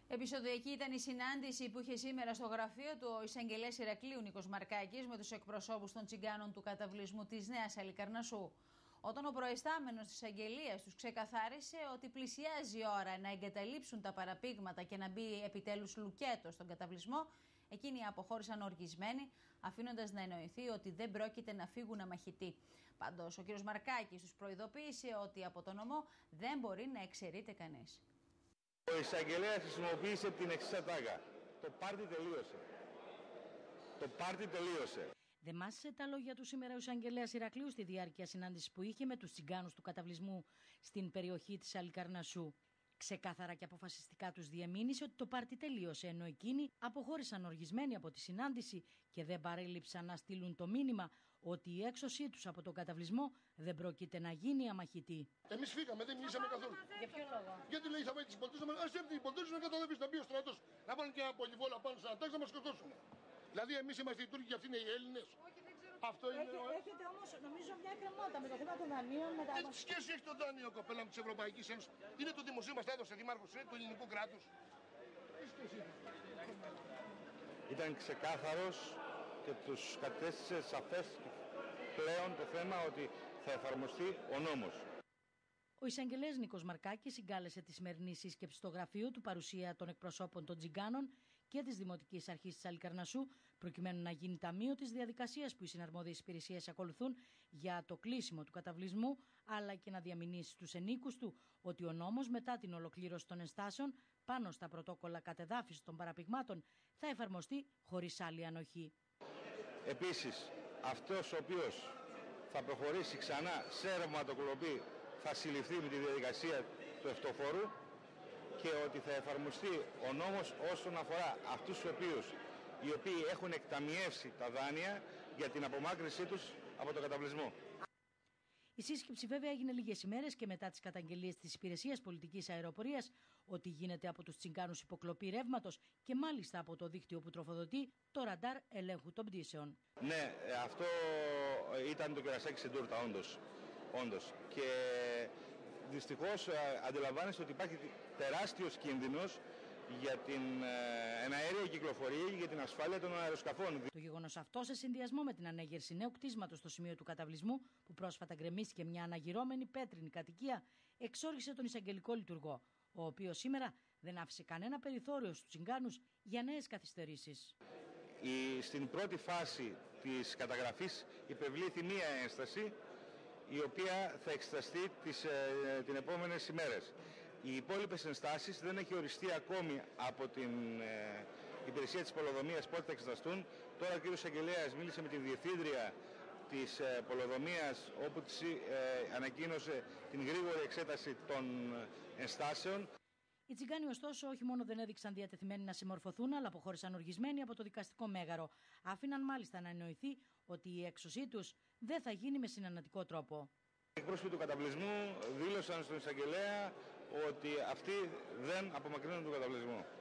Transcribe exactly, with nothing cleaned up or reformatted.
Επεισοδιακή ήταν η συνάντηση που είχε σήμερα στο γραφείο του ο εισαγγελέας Ηρακλείου Νίκος Μαρκάκης με τους εκπροσώπους των τσιγκάνων του καταβλισμού της Νέας Αλικαρνασσού. Όταν ο προϊστάμενος της εισαγγελίας τους ξεκαθάρισε ότι πλησιάζει η ώρα να εγκαταλείψουν τα παραπήγματα και να μπει επιτέλους λουκέτο στον καταβλισμό, εκείνοι αποχώρησαν οργισμένοι, αφήνοντας να εννοηθεί ότι δεν πρόκειται να φύγουν αμαχητοί. Πάντως, ο κ. Μαρκάκης τους προειδοποίησε ότι από τον νομό δεν μπορεί να εξαιρείται κανείς. Ο εισαγγελέας χρησιμοποίησε την εξής ατάκα. Το πάρτι τελείωσε. Το πάρτι τελείωσε. Δεν μάσησε τα λόγια του σήμερα ο εισαγγελέας Ηρακλείου στη διάρκεια συνάντησης που είχε με τους τσιγκάνους του καταβλισμού στην περιοχή της Αλικαρνασσού. Ξεκάθαρα και αποφασιστικά τους διεμήνυσε ότι το πάρτι τελείωσε, ενώ εκείνοι αποχώρησαν οργισμένοι από τη συνάντηση και δεν παρέλειψαν να στείλουν το μήνυμα ότι η έξωσή τους από τον καταβλισμό δεν πρόκειται να γίνει αμαχητή. Εμείς φύγαμε, δεν μιλήσαμε καθόλου. Για ποιο λόγο? Γιατί λέει θα πάει τις πολιτές, ας έρθει οι πολιτές να καταδεύει, να μπει ο στρατός, να βάλουν και ένα πολυβόλα πάνω σαν τάξη να μας σκοτώσουν. Δηλαδή εμείς είμαστε οι Τούρκοι και αυτοί είναι οι Έλληνες. Όχι, δεν ξέρω. Αυτό είναι. Έχετε, έχετε όμως νομίζω μια κρεμότητα με το θέμα των δανείων. Με τα... Τι σχέση έχει το δάνειο, κοπέλα μου, της Ευρωπαϊκής Ένωσης? Είναι το δημοσίο μας τα έδωσε δήμαρχος, είναι του ελληνικού κράτους. Τι σχέση έχει? Ήταν ξεκάθαρος και τους κατέστησε σαφές πλέον το θέμα ότι θα εφαρμοστεί ο νόμος. Ο εισαγγελέας Νίκος Μαρκάκης συγκάλεσε τη σημερινή σύσκεψη στο γραφείο του παρουσία των εκπροσώπων των τσιγκάνων και της Δημοτικής Αρχής της Αλικαρνασσού, προκειμένου να γίνει ταμείο της διαδικασίας που οι συναρμόδιες υπηρεσίες ακολουθούν για το κλείσιμο του καταβλισμού, αλλά και να διαμηνήσει στους ενίκους του ότι ο νόμος μετά την ολοκλήρωση των ενστάσεων πάνω στα πρωτόκολλα κατεδάφισης των παραπηγμάτων θα εφαρμοστεί χωρίς άλλη ανοχή. Επίσης, αυτός ο οποίος θα προχωρήσει ξανά σε ρευματοκλοπή θα συλληφθεί με τη διαδικασία του ευτοφόρου και ότι θα εφαρμοστεί ο νόμος όσον αφορά αυτούς τους οποίους οι οποίοι έχουν εκταμιεύσει τα δάνεια για την απομάκρυνσή τους από τον καταβλισμό. Η σύσκεψη βέβαια έγινε λίγες ημέρες και μετά τις καταγγελίες της Υπηρεσίας Πολιτικής Αεροπορίας ότι γίνεται από τους τσιγκάνους υποκλοπή ρεύματος και μάλιστα από το δίκτυο που τροφοδοτεί το ραντάρ ελέγχου των πτήσεων. Ναι, αυτό ήταν το κερασάκι στην τούρτα, όντως. όντως. Και δυστυχώς αντιλαμβάνεστε ότι υπάρχει τεράστιος κίνδυνος για την εναέρια κυκλοφορία και για την ασφάλεια των αεροσκαφών. Το γεγονός αυτό, σε συνδυασμό με την ανέγερση νέου κτίσματος στο σημείο του καταβλισμού, που πρόσφατα γκρεμίστηκε μια αναγυρώμενη πέτρινη κατοικία, εξόργησε τον εισαγγελικό λειτουργό, ο οποίος σήμερα δεν άφησε κανένα περιθώριο στους τσιγκάνους για νέες καθυστερήσεις. Η, στην πρώτη φάση της καταγραφής υπευλήθη μία ένσταση, η οποία θα εξεταστεί τις, ε, την επόμενες ημέρες. Οι υπόλοιπες ενστάσεις δεν έχει οριστεί ακόμη από την ε, υπηρεσία της πολεοδομίας πότε θα εξεταστούν. Τώρα ο κ. Εισαγγελέας μίλησε με τη διευθύντρια της ε, πολεοδομίας, όπου της ε, ανακοίνωσε την γρήγορη εξέταση των ενστάσεων. Οι τσιγκάνοι, ωστόσο, όχι μόνο δεν έδειξαν διατεθειμένοι να συμμορφωθούν, αλλά αποχώρησαν οργισμένοι από το δικαστικό μέγαρο. Άφηναν μάλιστα να εννοηθεί ότι η έξωσή τους δεν θα γίνει με συνενετικό τρόπο. Οι εκπρόσωποι του καταβλισμού δήλωσαν στον εισαγγελέα ότι αυτοί δεν απομακρύνουν τον καταβλισμό.